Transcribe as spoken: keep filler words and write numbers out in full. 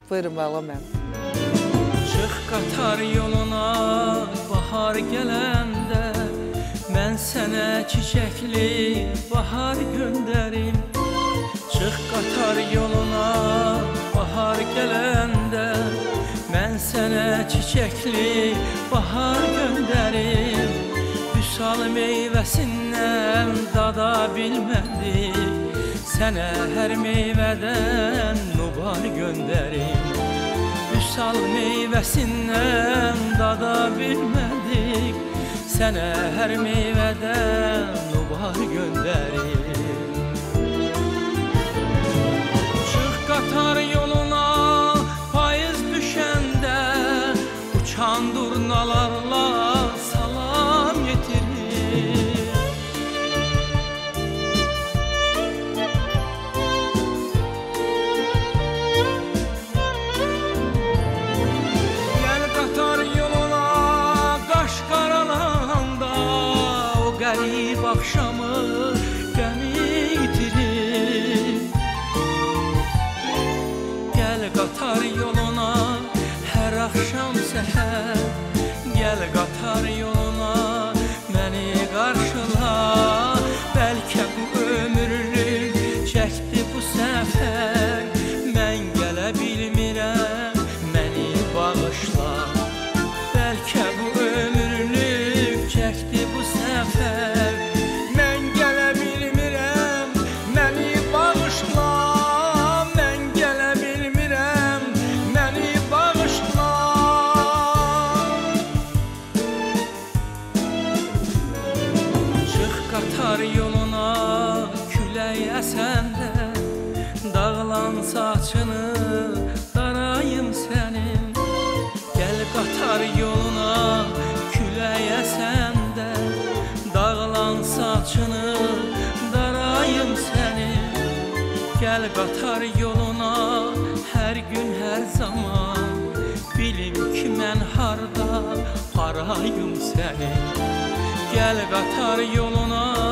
Buyurun Bağlam mənim. Çıx qatar yoluna bahar gələndə, mən sənə çiçəkli bahar göndərim. Çıx qatar yoluna bahar gələndə, mən sənə çiçəkli bahar göndərim. Vüsal meyvəsindən dada bilmədik, sənə hər meyvədən nubar göndərim. Vüsal meyvəsindən dada bilmədik, sənə hər meyvədən nubar göndərim. Çıx qatar yoluna payız düşəndə, uçan durnalarla salam yetirir. Gəl qatar yoluna qaş qaralanda, o qərib axşamı qəmi itirir. Gəl qatar yoluna hər axşam səhər, gəl qatar yoluna məni qarşıla. Bəlkə bu ömürlük çəkdi bu səfər, mən gələ bilmirəm, məni bağışla. Bəlkə bu ömürlük çəkdi bu səfər, mən gələ bilmirəm, məni bağışla. Mən gələ bilmirəm, məni bağışla. Çıx qatar yoluna külək əsəndə, dağılan saçını darayım sənin. Gəl qatar yoluna külək əsəndə, dağılan saçını darayım sənin. Gəl qatar yoluna hər gün hər zaman, bilim ki mən harda arayım səni. Gəl qatar yoluna